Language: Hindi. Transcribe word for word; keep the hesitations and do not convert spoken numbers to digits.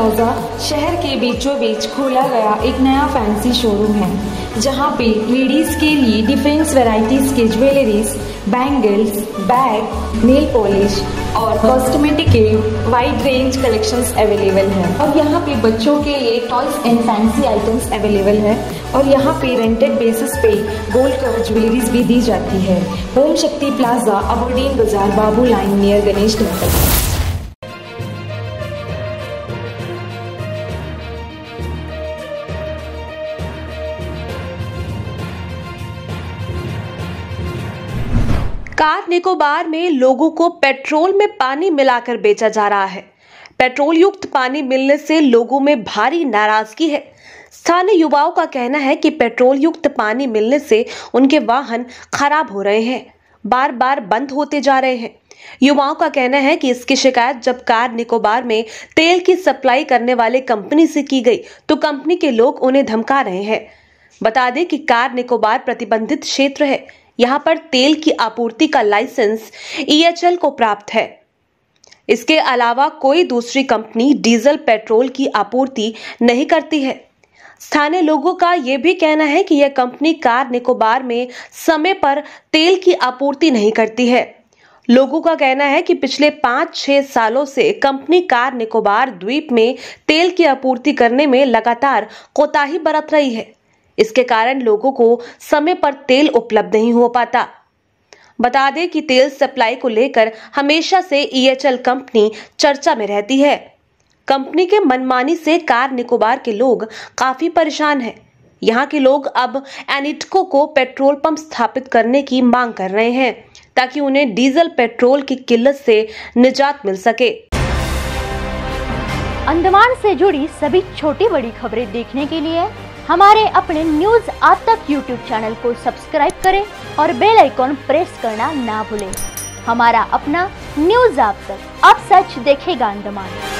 प्लाजा शहर के बीचों बीच खोला गया एक नया फैंसी शोरूम है, जहां पे लेडीज के लिए डिफरेंट वैरायटीज के jewelleries, bangles, bag, nail polish और कॉस्मेटिक के वाइड रेंज कलेक्शंस अवेलेबल है। और यहाँ पे बच्चों के लिए toys and fancy items available है। और यहाँ पे रेंटेड बेसिस पे गोल्ड कवर ज्वेलरीज भी दी जाती है। ओम शक्ति प्लाजा, अबोडीन बाजार, Babu line near Ganesh temple. Car Nicobar में लोगों को पेट्रोल में पानी मिलाकर बेचा जा रहा है। पेट्रोल युक्त पानी मिलने से लोगों में भारी नाराजगी है। स्थानीय युवाओं का कहना है कि पेट्रोल युक्त पानी मिलने से उनके वाहन खराब हो रहे हैं, बार बार बंद होते जा रहे हैं। युवाओं का कहना है कि इसकी शिकायत जब कार निकोबार में तेल की सप्लाई करने वाले कंपनी से की गई तो कंपनी के लोग उन्हें धमका रहे हैं। बता दें कि कार निकोबार प्रतिबंधित क्षेत्र है। यहाँ पर तेल की आपूर्ति का लाइसेंस ई एच एल को प्राप्त है। इसके अलावा कोई दूसरी कंपनी डीजल पेट्रोल की आपूर्ति नहीं करती है। स्थानीय लोगों का यह भी कहना है कि यह कंपनी कार निकोबार में समय पर तेल की आपूर्ति नहीं करती है। लोगों का कहना है कि पिछले पाँच छह सालों से कंपनी कार निकोबार द्वीप में तेल की आपूर्ति करने में लगातार कोताही बरत रही है। इसके कारण लोगों को समय पर तेल उपलब्ध नहीं हो पाता। बता दें कि तेल सप्लाई को लेकर हमेशा से ई एच एल कंपनी चर्चा में रहती है। कंपनी के मनमानी से कार निकोबार के लोग काफी परेशान हैं। यहाँ के लोग अब एनिटको को पेट्रोल पंप स्थापित करने की मांग कर रहे हैं ताकि उन्हें डीजल पेट्रोल की किल्लत से निजात मिल सके। अंडमान से जुड़ी सभी छोटी बड़ी खबरें देखने के लिए हमारे अपने न्यूज आज तक यूट्यूब चैनल को सब्सक्राइब करें और बेल आइकॉन प्रेस करना ना भूलें। हमारा अपना न्यूज आज तक, अब सच देखेगा अंडमान।